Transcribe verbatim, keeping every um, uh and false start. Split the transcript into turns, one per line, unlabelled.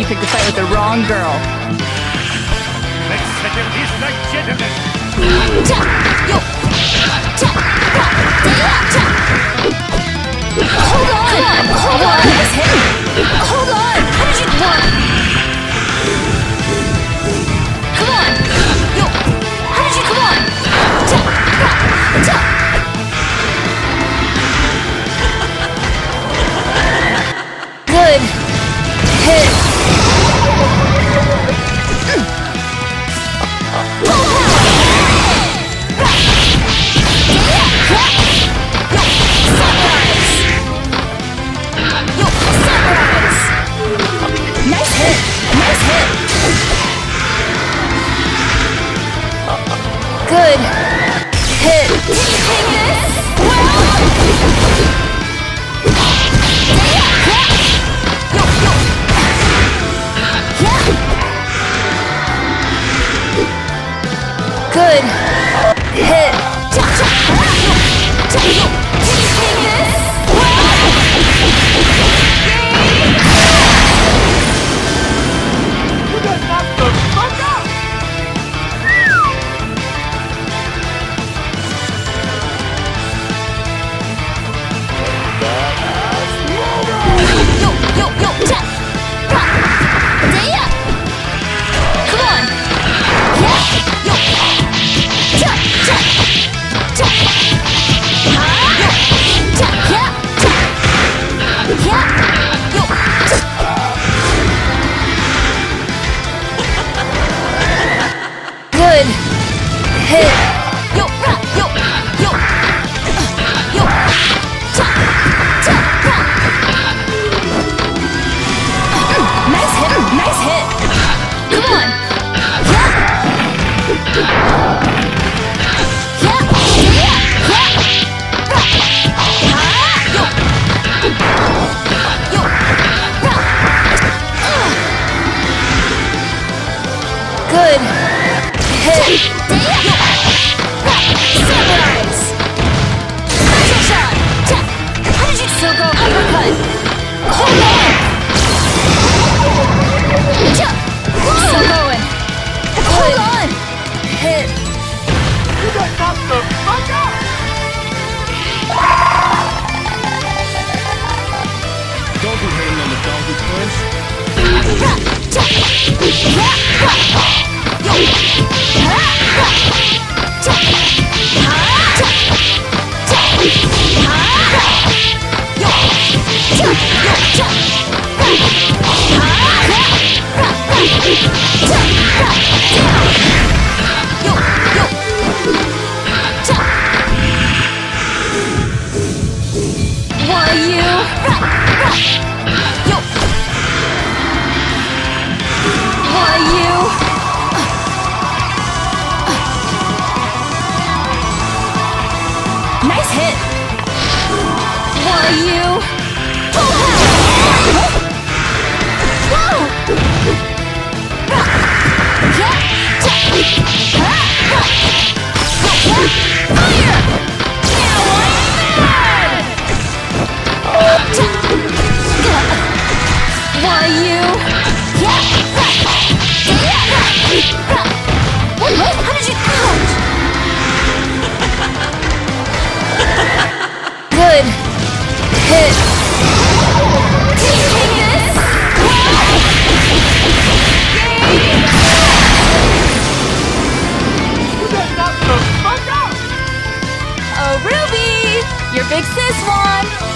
picked a fight with the wrong girl.
Let's settle this like gentlemen.
Hold on! Hold on! Nice hit! Hold on! How did you... Come on! Yo! How did you... Come on! Good hit! Nice hit! Nice hit! Good hit! Can you take this? Well... Yo, yo! Yeah! Good hit! Cha cha! Cha yo! Can you take this? Well...
You got knocked the fuck out!
Yo, yo, yo, cha! Ha! Daya! Come on! Yeah! Yo! Cha! Cha! Cha! Ha! Yo! Cha! Yeah! Cha! Yeah! Yo! Cha! Good hit! Yo! Ra! Yo! Yo! Yo! Cha! Cha! Ha! Nice hit! Nice hit! Come on! Yeah! Yeah! Yeah! Yeah! Ra! Ha! Yo! Yo! Ra! Ugh. Good hit! Yo! Ra! Samurais! Special shot! Cha! How did you still go uppercut? Hold on! Cha! Still going! Hold on! Hit!
You got knocked the fuck out!
Don't be hating on the donkey punch.
Ra! Cha! Yeah! Ra! Yo! Ha! Ra! Cha! Ha! Cha! Cha! Ha! Ra! Yo! Cha! Yo! Cha! Ra! Ha! Ra! Ra! Ra! Cha! Ra! Down! Yo! Yo! Cha! Why you? Ra! Ra! Yo! Why you? Nice hit! Why you? Full power! Whoa! Ra! Yeah! Cha! Ha! Ra! Yo! Yeah! Fire! Now I'm mad! Cha! Why you? Yeah! Ra! Yeah! Ra! Ra! What? What? How did you... Ouch! Good hit! Can you take this?
You got knocked the fuck out!
Oh, Ruby! Your big sis won!